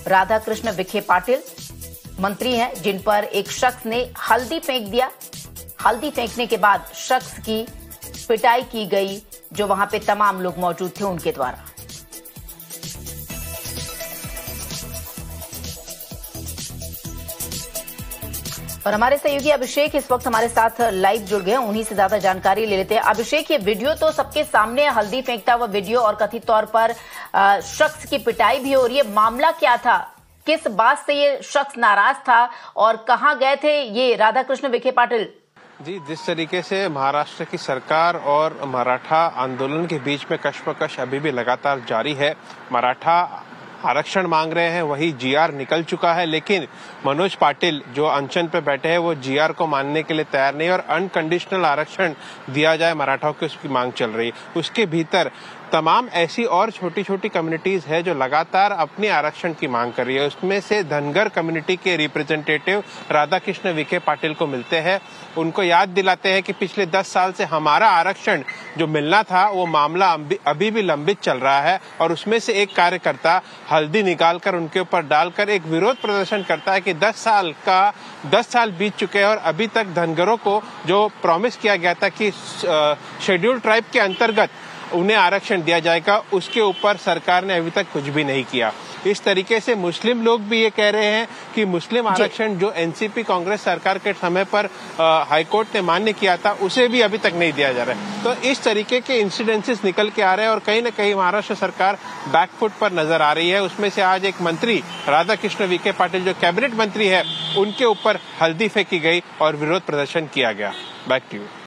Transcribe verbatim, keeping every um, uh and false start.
राधाकृष्ण विखे पाटिल मंत्री हैं, जिन पर एक शख्स ने हल्दी फेंक दिया। हल्दी फेंकने के बाद शख्स की पिटाई की गई, जो वहां पे तमाम लोग मौजूद थे उनके द्वारा। और हमारे सहयोगी अभिषेक इस वक्त हमारे साथ लाइव जुड़ गए हैं, उन्हीं से ज्यादा जानकारी ले लेते हैं। अभिषेक, ये वीडियो तो सबके सामने है, हल्दी फेंकता हुआ वीडियो, और कथित तौर पर शख्स की पिटाई भी हो रही है। मामला क्या था, किस बात से ये शख्स नाराज था और कहां गए थे ये राधाकृष्ण विखे पाटिल? जी, जिस तरीके से महाराष्ट्र की सरकार और मराठा आंदोलन के बीच में कशमकश अभी भी लगातार जारी है। मराठा आरक्षण मांग रहे हैं, वही जीआर निकल चुका है, लेकिन मनोज पाटिल जो अनशन पे बैठे हैं वो जीआर को मानने के लिए तैयार नहीं, और अनकंडीशनल आरक्षण दिया जाए मराठाओं की उसकी मांग चल रही है। उसके भीतर तमाम ऐसी और छोटी छोटी कम्युनिटीज है जो लगातार अपने आरक्षण की मांग कर रही है। उसमें से धनगर कम्युनिटी के रिप्रेजेंटेटिव राधाकृष्ण विखे पाटिल को मिलते हैं, उनको याद दिलाते हैं कि पिछले दस साल से हमारा आरक्षण जो मिलना था वो मामला अभी भी लंबित चल रहा है, और उसमें से एक कार्यकर्ता हल्दी निकालकर उनके ऊपर डालकर एक विरोध प्रदर्शन करता है कि दस साल का दस साल बीत चुके हैं और अभी तक धनगरों को जो प्रॉमिस किया गया था कि शेड्यूल्ड ट्राइब के अंतर्गत उन्हें आरक्षण दिया जाएगा, उसके ऊपर सरकार ने अभी तक कुछ भी नहीं किया। इस तरीके से मुस्लिम लोग भी ये कह रहे हैं कि मुस्लिम आरक्षण जो एनसीपी कांग्रेस सरकार के समय पर हाईकोर्ट ने मान्य किया था उसे भी अभी तक नहीं दिया जा रहा है। तो इस तरीके के इंसिडेंसेस निकल के आ रहे हैं, और कहीं न कहीं महाराष्ट्र सरकार बैकफुट पर नजर आ रही है। उसमें से आज एक मंत्री राधाकृष्ण विखे पाटिल जो कैबिनेट मंत्री है, उनके ऊपर हल्दी फेंकी गई और विरोध प्रदर्शन किया गया। Back to you.